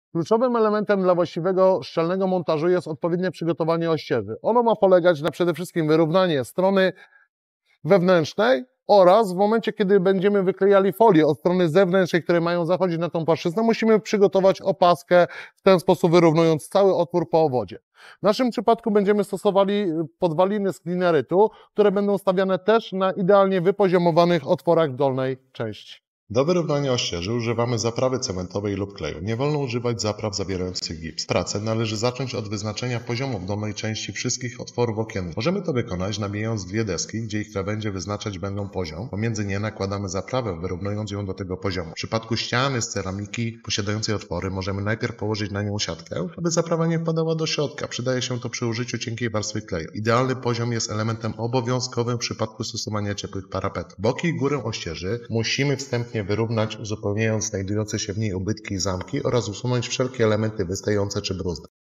Kluczowym elementem dla właściwego szczelnego montażu jest odpowiednie przygotowanie ościeży. Ono ma polegać na przede wszystkim wyrównaniu strony wewnętrznej oraz w momencie, kiedy będziemy wyklejali folię od strony zewnętrznej, które mają zachodzić na tą płaszczyznę, musimy przygotować opaskę w ten sposób wyrównując cały otwór po owodzie. W naszym przypadku będziemy stosowali podwaliny z klinerytu, które będą stawiane też na idealnie wypoziomowanych otworach w dolnej części. Do wyrównania ościeży używamy zaprawy cementowej lub kleju. Nie wolno używać zapraw zawierających gips. Pracę należy zacząć od wyznaczenia poziomu w dolnej części wszystkich otworów okiennych. Możemy to wykonać nabijając dwie deski, gdzie ich krawędzie wyznaczać będą poziom. Pomiędzy nie nakładamy zaprawę, wyrównując ją do tego poziomu. W przypadku ściany z ceramiki posiadającej otwory możemy najpierw położyć na nią siatkę, aby zaprawa nie wpadała do środka. Przydaje się to przy użyciu cienkiej warstwy kleju. Idealny poziom jest elementem obowiązkowym w przypadku stosowania ciepłych parapetów. Boki i górę ościeży musimy wstępnie wyrównać, uzupełniając znajdujące się w niej ubytki i zamki oraz usunąć wszelkie elementy wystające czy bruzdy.